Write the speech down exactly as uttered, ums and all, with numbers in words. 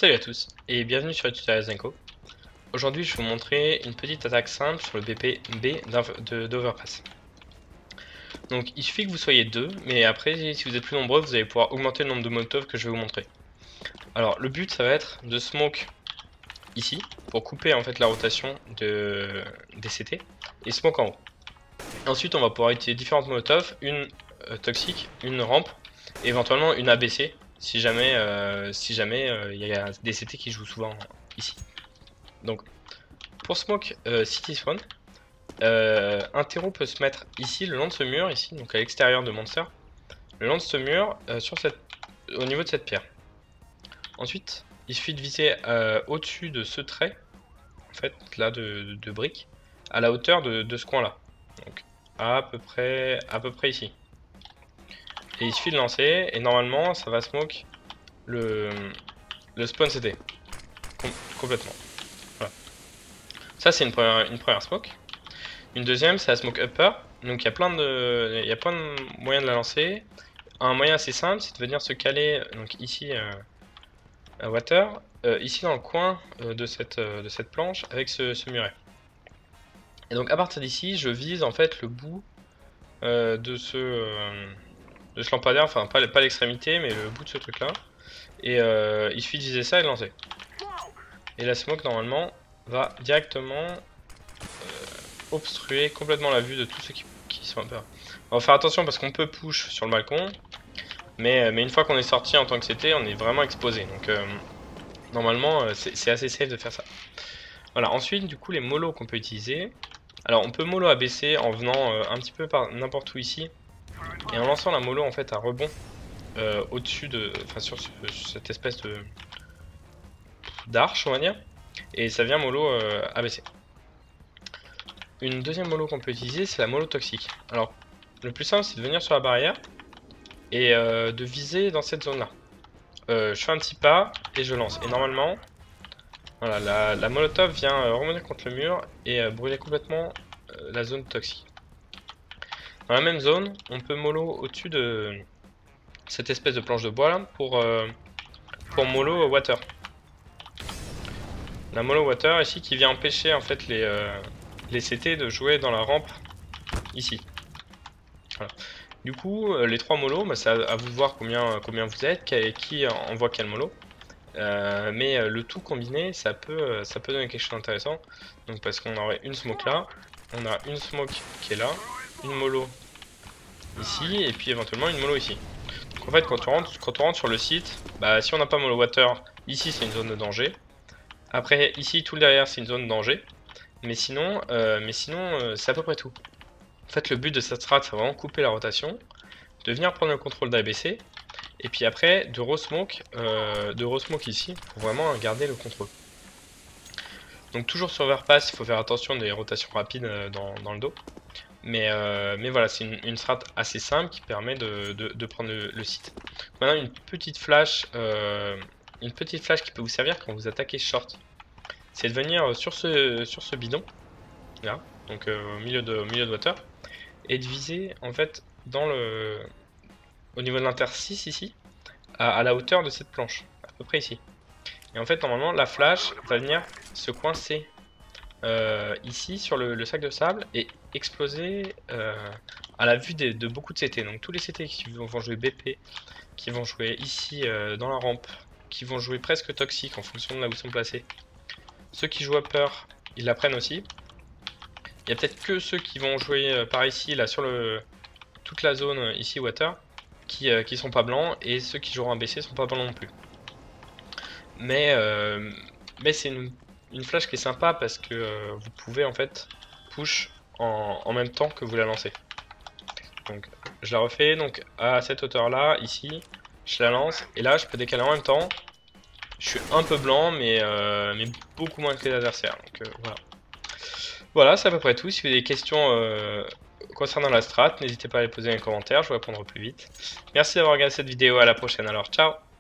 Salut à tous et bienvenue sur le tutoriel Zenko. Aujourd'hui je vais vous montrer une petite attaque simple sur le B P B d'Overpass. Donc il suffit que vous soyez deux, mais après si vous êtes plus nombreux vous allez pouvoir augmenter le nombre de molotovs que je vais vous montrer. Alors le but ça va être de smoke ici pour couper en fait la rotation de, des C T et smoke en haut. Ensuite on va pouvoir utiliser différentes molotovs, une euh, toxique, une rampe et éventuellement une A B C. Si jamais euh, si jamais il euh, y a des C T qui jouent souvent ici. Donc pour smoke euh, city spawn, euh, un terreau peut se mettre ici le long de ce mur ici, donc à l'extérieur de monster, le long de ce mur euh, sur cette, au niveau de cette pierre. Ensuite il suffit de viser euh, au-dessus de ce trait, en fait là de, de, de briques, à la hauteur de, de ce coin là. Donc à peu près à peu près ici. Et il suffit de lancer et normalement ça va smoke le, le spawn C T Com complètement. Voilà. Ça c'est une première, une première smoke. Une deuxième c'est la smoke upper. Donc il y a plein de, il y a plein de moyens de la lancer. Un moyen assez simple c'est de venir se caler donc ici euh, à water, euh, ici dans le coin euh, de, cette, euh, de cette planche avec ce, ce muret. Et donc à partir d'ici je vise en fait le bout euh, de ce euh, de ce lampadaire, enfin pas, pas l'extrémité mais le bout de ce truc là, et euh, il suffit de viser ça et de lancer, et la smoke normalement va directement euh, obstruer complètement la vue de tous ceux qui, qui sont un peu. On va faire attention parce qu'on peut push sur le balcon, mais, mais une fois qu'on est sorti en tant que C T on est vraiment exposé, donc euh, normalement euh, c'est assez safe de faire ça. Voilà, ensuite du coup les molos qu'on peut utiliser, alors on peut mollo A B C en venant euh, un petit peu par n'importe où ici et en lançant la mollo en fait à rebond euh, au-dessus de, enfin sur, ce, sur cette espèce de d'arche on va dire, et ça vient mollo euh, A B C. Une deuxième mollo qu'on peut utiliser c'est la mollo toxique. Alors le plus simple c'est de venir sur la barrière et euh, de viser dans cette zone là. Euh, je fais un petit pas et je lance, et normalement voilà, la, la molotov vient euh, remonter contre le mur et euh, brûler complètement euh, la zone toxique. Dans la même zone on peut mollo au-dessus de cette espèce de planche de bois là pour, euh, pour mollo water. La mollo water ici qui vient empêcher en fait les, euh, les C T de jouer dans la rampe ici. Voilà. Du coup euh, les trois mollo, bah, c'est à, à vous de voir combien, combien vous êtes, qui, qui envoie quel mollo. Euh, mais euh, le tout combiné ça peut, euh, ça peut donner quelque chose d'intéressant. Donc parce qu'on aurait une smoke là, on a une smoke qui est là, une mollo ici et puis éventuellement une mollo ici. Donc en fait quand on rentre, quand on rentre sur le site, bah, si on n'a pas mollo water, ici c'est une zone de danger. Après ici tout le derrière c'est une zone de danger. Mais sinon, euh, mais sinon euh, c'est à peu près tout. En fait le but de cette strat c'est vraiment couper la rotation, de venir prendre le contrôle d'A B C, et puis après de re-smoke euh, de re-smoke ici pour vraiment garder le contrôle. Donc toujours sur Overpass il faut faire attention des rotations rapides euh, dans, dans le dos. Mais, euh, mais voilà, c'est une, une strat assez simple qui permet de, de, de prendre le, le site. Maintenant une petite flash, euh, une petite flash qui peut vous servir quand vous attaquez short. C'est de venir sur ce, sur ce bidon, là, donc euh, au, milieu de, au milieu de water, et de viser en fait dans le, au niveau de l'interstice ici, à, à la hauteur de cette planche, à peu près ici. Et en fait normalement la flash va venir se coincer Euh, ici sur le, le sac de sable et exploser euh, à la vue des, de beaucoup de C T. Donc tous les C T qui vont, vont jouer B P, qui vont jouer ici euh, dans la rampe, qui vont jouer presque toxique en fonction de là où ils sont placés. Ceux qui jouent upper, ils la prennent aussi. Il y a peut-être que ceux qui vont jouer euh, par ici, là sur le toute la zone euh, ici water, qui, euh, qui sont pas blancs, et ceux qui joueront en B C sont pas blancs non plus. Mais, euh, mais c'est une Une flash qui est sympa parce que euh, vous pouvez en fait push en, en même temps que vous la lancez. Donc je la refais donc à cette hauteur là, ici, je la lance et là je peux décaler en même temps. Je suis un peu blanc mais, euh, mais beaucoup moins que les adversaires. Donc euh, voilà. Voilà, c'est à peu près tout. Si vous avez des questions euh, concernant la strat, n'hésitez pas à les poser dans les commentaires, je vous répondrai au plus vite. Merci d'avoir regardé cette vidéo, à la prochaine alors, ciao.